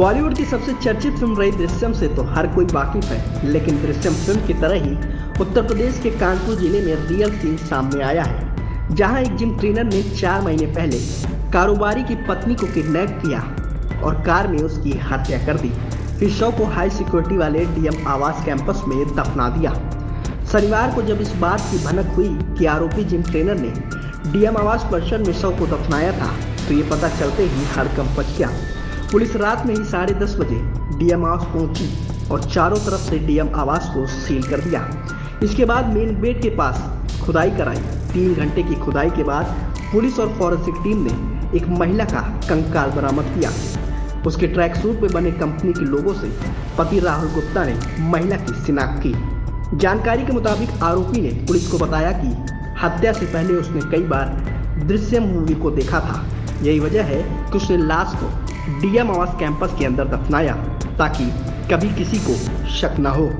बॉलीवुड की सबसे चर्चित फिल्म रही दृश्यम से तो हर कोई वाकिफ है, लेकिन दृश्यम फिल्म की तरह ही उत्तर प्रदेश के कानपुर जिले में रियल सीन सामने आया है, जहां एक जिम ट्रेनर ने 4 महीने पहले कारोबारी की पत्नी को किडनैप किया और कार में उसकी हत्या कर दी। फिर शव को हाई सिक्योरिटी वाले डीएम आवास कैंपस में दफना दिया। शनिवार को जब इस बात की भनक हुई कि आरोपी जिम ट्रेनर ने डीएम आवास परिसर में शव को दफनाया था, तो ये पता चलते ही हड़कंप मच गया। पुलिस रात में ही 10:30 बजे डीएम आवास पहुंची और चारों तरफ से डीएम आवास को सील कर दिया। इसके बाद मेन गेट के पास खुदाई कराई। 3 घंटे की खुदाई के बाद पुलिस और फॉरेंसिक टीम ने एक महिला का कंकाल बरामद किया। उसके ट्रैक सूट पे बने कंपनी के लोगों से पति राहुल गुप्ता ने महिला की शिनाख्त की। जानकारी के मुताबिक आरोपी ने पुलिस को बताया कि हत्या से पहले उसने कई बार दृश्यम मूवी को देखा था। यही वजह है कि उसने लाश को डीएम आवास कैंपस के अंदर दफनाया ताकि कभी किसी को शक न हो।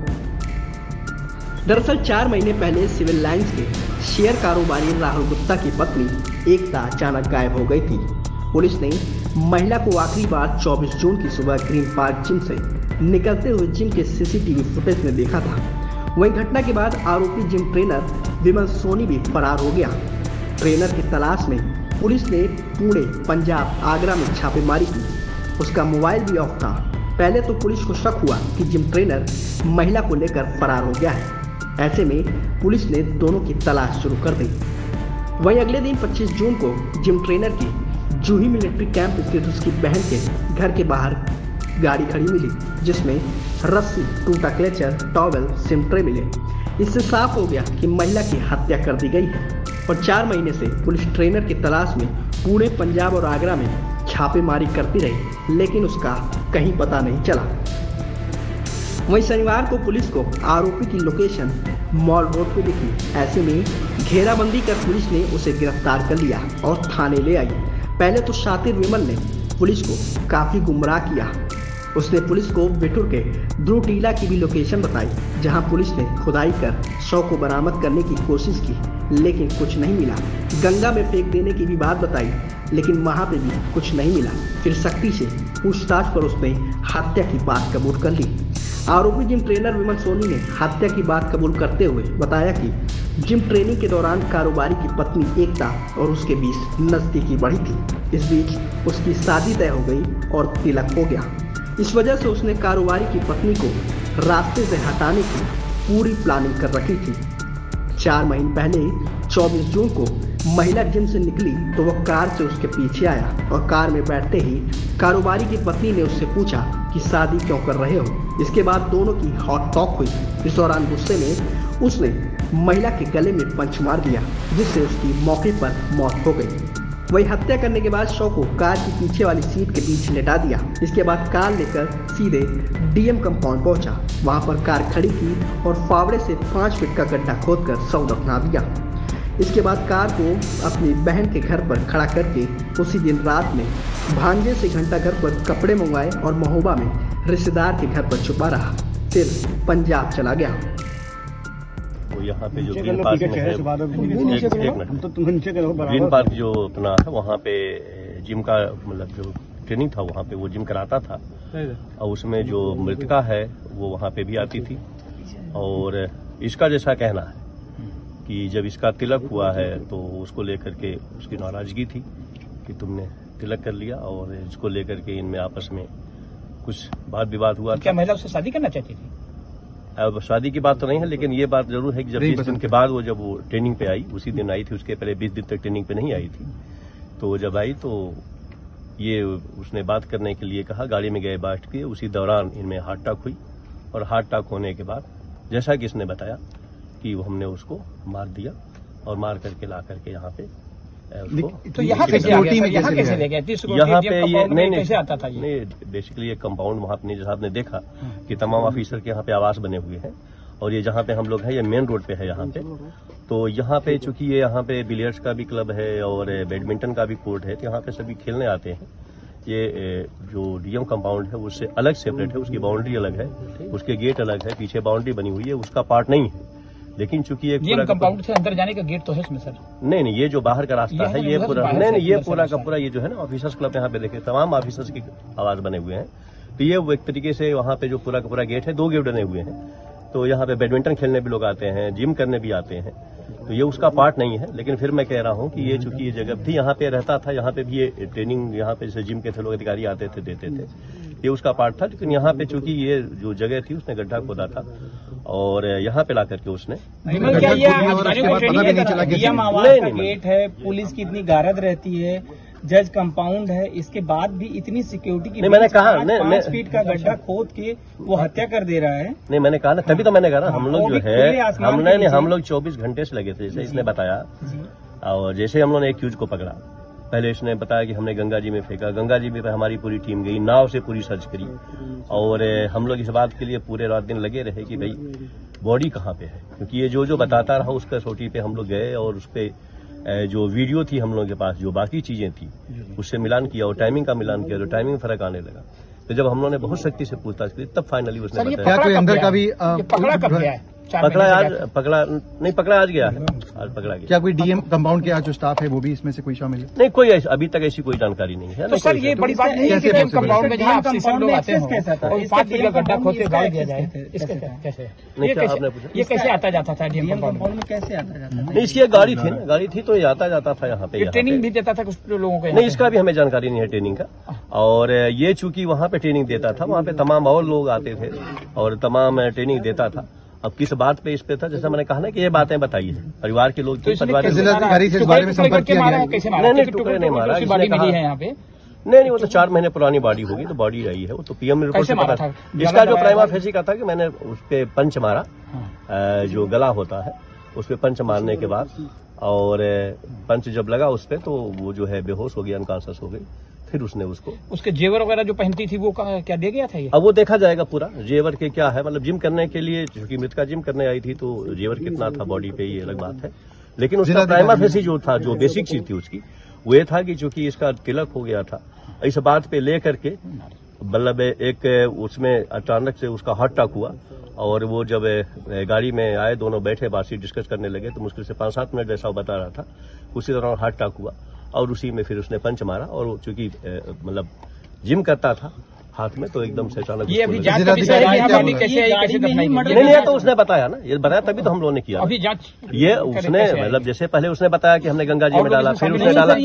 दरअसल 4 महीने पहले सिविल लाइंस के शेयर कारोबारी राहुल गुप्ता की पत्नी एकता अचानक गायब हो गई थी। पुलिस ने महिला को आखिरी बार 24 जून की सुबह ग्रीन पार्क जिम से निकलते हुए जिम के सीसीटीवी फुटेज में देखा था। वहीं घटना के बाद आरोपी जिम ट्रेनर विमल सोनी भी फरार हो गया। ट्रेनर की तलाश में पुलिस ने पुणे, पंजाब, आगरा में छापेमारी की। उसका मोबाइल भी ऑफ था। पहले तो पुलिस को शक हुआ कि जिम ट्रेनर महिला को लेकर फरार हो गया है। ऐसे में पुलिस ने दोनों की तलाश शुरू कर दी। वहीं अगले दिन 25 जून को जिम ट्रेनर की जूही मिलिट्री कैंप स्थित उसकी बहन के घर के बाहर गाड़ी खड़ी मिली, जिसमें रस्सी, टूटा क्लेचर, टॉवेल, सिमट्रे मिले। इससे साफ हो गया कि महिला की हत्या कर दी गई है और 4 महीने से पुलिस ट्रेनर की तलाश में पुणे, पंजाब और आगरा में छापेमारी करती रही, लेकिन उसका कहीं पता नहीं चला। वहीं शनिवार को पुलिस को आरोपी की लोकेशन मॉल रोड पे दिखी। ऐसे में घेराबंदी कर पुलिस ने उसे गिरफ्तार कर लिया और थाने ले आई। पहले तो शातिर विमल ने पुलिस को काफी गुमराह किया। उसने पुलिस को बिठूर के ध्रुव टीला की भी लोकेशन बताई, जहां पुलिस ने खुदाई कर शव को बरामद करने की कोशिश की, लेकिन कुछ नहीं मिला। गंगा में फेंक देने की भी बात बताई, लेकिन वहां पे भी कुछ नहीं मिला। फिर सख्ती से पूछताछ पर उसने हत्या की बात कबूल कर ली। आरोपी जिम ट्रेनर विमल सोनी ने हत्या की बात कबूल करते हुए बताया कि जिम ट्रेनिंग के दौरान कारोबारी की पत्नी एकता और उसके बीच नजदीकी बढ़ी थी। इस बीच उसकी शादी तय हो गई और तिलक हो गया। इस वजह से उसने कारोबारी की पत्नी को रास्ते से हटाने की पूरी प्लानिंग कर रखी थी। 4 महीने पहले 24 जून को महिला जिम से निकली तो वह कार से उसके पीछे आया और कार में बैठते ही कारोबारी की पत्नी ने उससे पूछा कि शादी क्यों कर रहे हो। इसके बाद दोनों की हॉट टॉक हुई। इस दौरान गुस्से में उसने महिला के गले में पंच मार दिया, जिससे उसकी मौके पर मौत हो गई। वही हत्या करने के बाद शव को कार की पीछे वाली सीट के बीच लेटा दिया। इसके बाद कार लेकर सीधे डीएम कंपाउंड पहुंचा। वहां पर कार खड़ी की और फावड़े से 5 फीट का गड्ढा खोदकर शव दफना दिया। इसके बाद कार को अपनी बहन के घर पर खड़ा करके उसी दिन रात में भांजे से घंटाघर पर कपड़े मंगवाए और महोबा में रिश्तेदार के घर पर छुपा रहा। फिर पंजाब चला गया। वो यहाँ पे जो ग्रीन पार्क में है, ग्रीन पार्क जो अपना है, वहाँ पे जिम का मतलब जो ट्रेनिंग था वहाँ पे वो जिम कराता था। और उसमें जो मृतका है वो वहाँ पे भी आती थी। और इसका जैसा कहना है कि जब इसका तिलक हुआ है तो उसको लेकर के उसकी नाराजगी थी कि तुमने तिलक कर लिया, और इसको लेकर के इनमें आपस में कुछ वाद विवाद हुआ। क्या महिला उससे शादी करना चाहती थी? अब शादी की बात तो नहीं है, लेकिन ये बात जरूर है कि जब 20 दिन के बाद जब वो ट्रेनिंग पे आई, उसी दिन आई थी। उसके पहले 20 दिन तक ट्रेनिंग पे नहीं आई थी। तो जब आई तो ये उसने बात करने के लिए कहा, गाड़ी में गए बैठ के। उसी दौरान इनमें हार्ट अटैक हुई और हार्ट अटैक होने के बाद जैसा कि इसने बताया कि हमने उसको मार दिया और मार करके ला करके यहाँ पे तो यहाँ कैसे ले गए? यहाँ पे ये नहीं आता था? नहीं, बेसिकली ये कंपाउंड वहाँ पे जैसा आपने देखा कि तमाम ऑफिसर के यहाँ पे आवास बने हुए हैं, और ये जहाँ पे हम लोग हैं ये मेन रोड पे है यहाँ पे। तो यहाँ पे चूंकि ये यहाँ पे बिलियर्ड्स का भी क्लब है और बैडमिंटन का भी कोर्ट है, तो यहाँ पे सभी खेलने आते हैं। ये जो डीएम कंपाउंड है उससे अलग सेपरेट है, उसकी बाउंड्री अलग है, उसके गेट अलग है, पीछे बाउंड्री बनी हुई है, उसका पार्ट नहीं है। लेकिन चूंकि ये पूरा कंपाउंड से अंदर जाने का गेट तो है इसमें सर? नहीं, ये जो बाहर का रास्ता है ये पूरा नहीं, ये पूरा का पूरा ये जो है ना ऑफिसर्स क्लब यहाँ पे देखे तमाम ऑफिसर्स की आवाज बने हुए हैं। तो ये वो एक तरीके से वहाँ पे जो पूरा का पूरा गेट है 2 गेट बने हुए हैं, तो यहाँ पे बैडमिंटन खेलने भी लोग आते हैं, जिम करने भी आते हैं, तो ये उसका पार्ट नहीं है। लेकिन फिर मैं कह रहा हूँ कि ये चूंकि ये जगह थी, यहाँ पे रहता था, यहाँ पे भी ये ट्रेनिंग, यहाँ पे जैसे जिम के थे लोग अधिकारी आते थे, देते थे, ये उसका पार्ट था। लेकिन यहाँ पे चूंकि ये जो जगह थी उसने गड्ढा खोदा था और यहाँ पे ला करके उसने गेट है, पुलिस की इतनी गारद रहती है, जज कंपाउंड है, इसके बाद भी इतनी सिक्योरिटी की, नहीं मैंने कहा 5 फीट का गड्ढा खोद के वो हत्या कर दे रहा है। नहीं मैंने कहा ना, तभी तो मैंने कहा ना, हम लोग जो है हम लोग 24 घंटे से लगे थे, जैसे इसने बताया। और जैसे हम लोगों ने एक एक्यूज को पकड़ा, पहले इसने बताया कि हमने गंगा जी में फेंका, गंगा जी में हमारी पूरी टीम गई, नाव से पूरी सर्च करी, और हम लोग इस बात के लिए पूरे रात दिन लगे रहे कि भाई बॉडी कहाँ पे है, क्योंकि ये जो बताता रहा उस कसौटी पे हम लोग गए और उस पे जो वीडियो थी हम लोगों के पास, जो बाकी चीजें थी उससे मिलान किया और टाइमिंग का मिलान किया, तो टाइमिंग फर्क आने लगा। तो जब हम लोगों ने बहुत सख्ती से पूछताछ की तब फाइनली उसने बताया। कोई अंदर का भी पकड़ा कब गया है? पकड़ा आज गया है, आज पकड़ा गया। क्या कोई डीएम कंपाउंड के आज जो स्टाफ है वो भी इसमें से कोई शामिल है? नहीं, कोई अभी तक ऐसी कोई जानकारी नहीं है। तो सर ये बड़ी बात नहीं है कि डीएम कंपाउंड में जहाँ ऑफिसर लोग आते हैं और 5 फीट का गड्ढा खोदते गाड़ दिया जाए, ये कैसे आता जाता था डीएम कंपाउंड में, कैसे आता जाता था? नहीं, इसकी गाड़ी थी ना, गाड़ी थी तो ये आता जाता था यहाँ पे। ट्रेनिंग भी देता था कुछ लोगों को? नहीं, इसका भी हमें जानकारी नहीं है ट्रेनिंग का। और ये चूंकि वहाँ पे ट्रेनिंग देता था, वहाँ पे तमाम और लोग आते थे और तमाम ट्रेनिंग देता था। अब किस बात पे इस पे था, जैसे मैंने कहा ना कि ये बातें बताई है, परिवार के लोग जिलाधिकारी से इस बारे में संपर्क किया गया है? नहीं, टुकड़े नहीं मारा, नहीं, वो तो 4 महीने पुरानी बॉडी होगी, तो बॉडी आई है वो तो पीएम रिपोर्ट से पता था। इसका जो प्राइमा फेसी का था कि मैंने उस पे पंच मारा, जो गला होता है उस पे पंच मारने के बाद, और पंच जब लगा उस पे तो वो जो है बेहोश हो गई, अनकॉन्शियस हो गई। फिर उसने उसके जेवर वगैरह जो पहनती थी वो क्या दे गया था ये? अब वो देखा जाएगा पूरा जेवर के क्या है, मतलब जिम करने के लिए, क्योंकि मृतका जिम करने आई थी तो जेवर कितना था बॉडी पे ये अलग बात है। लेकिन उसका प्राइमा फेसी जो था, जो बेसिक चीज थी उसकी, वो ये था कि चूंकि इसका तिलक हो गया था, इस बात पे ले करके मतलब एक उसमें अचानक से उसका हार्ट अटैक हुआ और वो जब गाड़ी में आए, दोनों बैठे बातचीत डिस्कस करने लगे तो मुश्किल से 5-7 मिनट जैसा वो बता रहा था, उसी दौरान हार्ट अटैक हुआ और उसी में फिर उसने पंच मारा। और चूंकि मतलब जिम करता था हाथ में, तो एकदम से अचानक ये अभी जांच का विषय है, नहीं तो उसने बताया ना, ये बताया तभी तो हम लोगों ने किया अभी जांच। ये उसने मतलब जैसे पहले उसने बताया कि हमने गंगा जी में डाला, फिर उसने डाला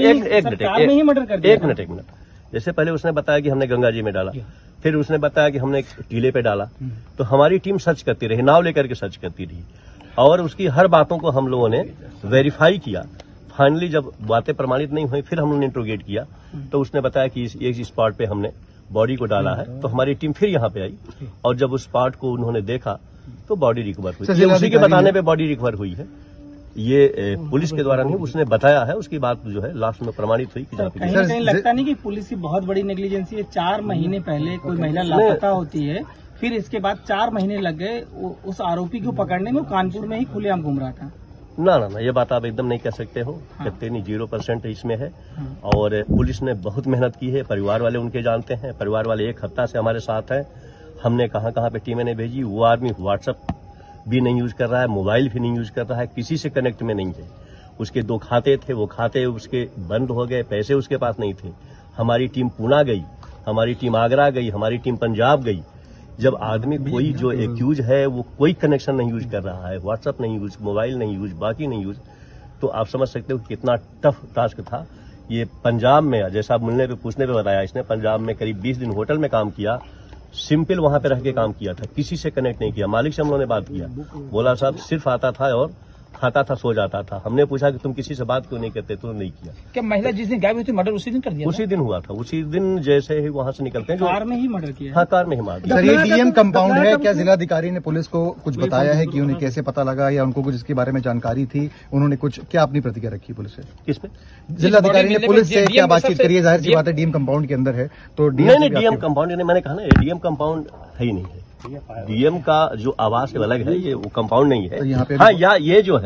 एक मिनट जैसे पहले उसने बताया कि हमने गंगा जी में डाला, फिर उसने बताया कि हमने टीले पे डाला, तो हमारी टीम सर्च करती रही, नाव लेकर के सर्च करती रही और उसकी हर बातों को हम लोगों ने वेरीफाई किया। फाइनली जब बातें प्रमाणित नहीं हुई फिर हमने इंट्रोगेट किया, तो उसने बताया कि इस स्पॉट पे हमने बॉडी को डाला है। तो हमारी टीम फिर यहाँ पे आई और जब उस स्पॉट को उन्होंने देखा तो बॉडी रिकवर हुई। उसी के बताने पे बॉडी रिकवर हुई है, ये पुलिस के द्वारा नहीं, उसने बताया है, उसकी बात जो है लास्ट में प्रमाणित हुई। कहीं लगता नहीं कि पुलिस की बहुत बड़ी नेग्लिजेंसी है? 4 महीने पहले कोई महिला लापता होती है, फिर इसके बाद 4 महीने लग गए उस आरोपी को पकड़ने में, कानपुर में ही खुलेआम घूम रहा था। ना, ये बात आप एकदम नहीं कह सकते हो, कहते नहीं, 0% इसमें है। और पुलिस ने बहुत मेहनत की है, परिवार वाले उनके जानते हैं, परिवार वाले 1 हफ्ता से हमारे साथ हैं। हमने कहाँ पे टीमें ने भेजी, वो आदमी व्हाट्सएप भी नहीं यूज कर रहा है, मोबाइल भी नहीं यूज कर रहा है, किसी से कनेक्ट में नहीं है। उसके 2 खाते थे, वो खाते उसके बंद हो गए, पैसे उसके पास नहीं थे। हमारी टीम पूना गई, हमारी टीम आगरा गई, हमारी टीम पंजाब गई। जब आदमी कोई जो एक्यूज है वो कोई कनेक्शन नहीं यूज कर रहा है, व्हाट्सएप नहीं यूज, मोबाइल नहीं यूज, बाकी नहीं यूज, तो आप समझ सकते हो कितना टफ टास्क था। ये पंजाब में, जैसा मिलने पे पूछने पे बताया इसने, पंजाब में करीब 20 दिन होटल में काम किया, सिंपल वहां पे रह के काम किया था, किसी से कनेक्ट नहीं किया। मालिक से हम लोगों ने बात किया, बोला साहब सिर्फ आता था और खाता था, सो जाता था। हमने पूछा कि तुम किसी से बात क्यों नहीं करते, तो नहीं किया। क्या महिला जिस दिन गायब हुई थी मर्डर उसी दिन कर दिया? उसी दिन हुआ था, उसी दिन जैसे ही वहां से निकलते हैं, कार में ही मर्डर किया। हाँ, कार में ही मार दिया। सर, ये डीएम कंपाउंड है, क्या जिलाधिकारी ने पुलिस को कुछ बताया है कि उन्हें कैसे पता लगा, या उनको कुछ इसके बारे में जानकारी थी? उन्होंने कुछ क्या अपनी प्रतिक्रिया रखी पुलिस से? किसमें? जिलाधिकारी ने पुलिस से क्या बातचीत करी है? जाहिर सी बात है डीएम कंपाउंड के अंदर है, तो नहीं, डीएम कंपाउंड नहीं, मैंने कहा ना डीएम कंपाउंड है ही नहीं है। डीएम का जो आवास अलग है, ये वो कंपाउंड नहीं है। हाँ, ये जो है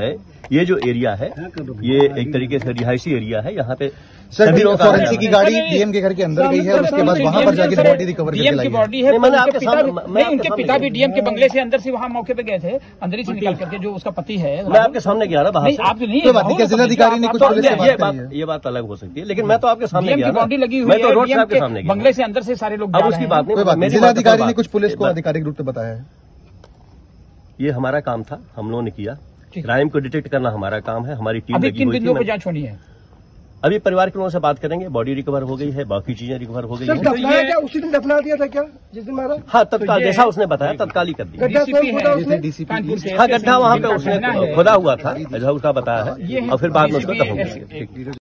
ये जो एरिया है ये एक तरीके से रिहायशी एरिया है। यहाँ पे सर सभी लोग फॉरेंसिक की गाड़ी डीएम के घर के अंदर गई है और उसके बाद वहां पर जाकर बॉडी रिकवर करके लाई है। बॉडी है। मैंने उनके आपके पिता सामने- मैं नहीं, उनके आपके पिता सामने भी डीएम के बंगले से अंदर से वहाँ मौके पे गए थे, अंदर ही से निकल करके, जो उसका पति है। मैं आपके सामने गया ना बाहर नहीं, से। आप नहीं, कोई बात नहीं, क्या जिलाधिकारी ने कुछ पुलिस से बात करी है? ये बात अलग हो सकती है, लेकिन मैं तो आपके सामने डीएम गया की ना। बॉडी लगी हुई मैं तो है, रोड से डीएम आपके के सामने गया। बंगले से अंदर से सारे लोग अब जा उसकी रहे बात हैं। नहीं, कोई बात नहीं, मेरी बात का जिलाधिकारी ने बात- कुछ पुलिस को बात- आधिकारिक रूप से बताया है। ये हमारा काम था, हम लोगों ने किया। ठीक। क्राइम को डिटेक्ट करना हमारा काम है, हमारी टीम अभी लगी किन हुई बिंदुओं पर थी। जांच होनी है? अभी परिवार के लोगों से बात करेंगे, बॉडी रिकवर हो गई है, बाकी चीजें रिकवर हो गई सर है। दफनाया क्या उसी दिन दफना दिया था क्या जिस दिन मारा? हाँ, तत्काल जैसा उसने बताया तत्काल ही कर दिया। गड्ढा डीसीपी खोदा है, उसने? कानपुर से हाँ, गड्ढा वहाँ पे जिनका उसने कहना है- खुदा हुआ था, जैसा उसका बताया है, और फिर बाद में उसको DCP दफन कर दिया। ठीक।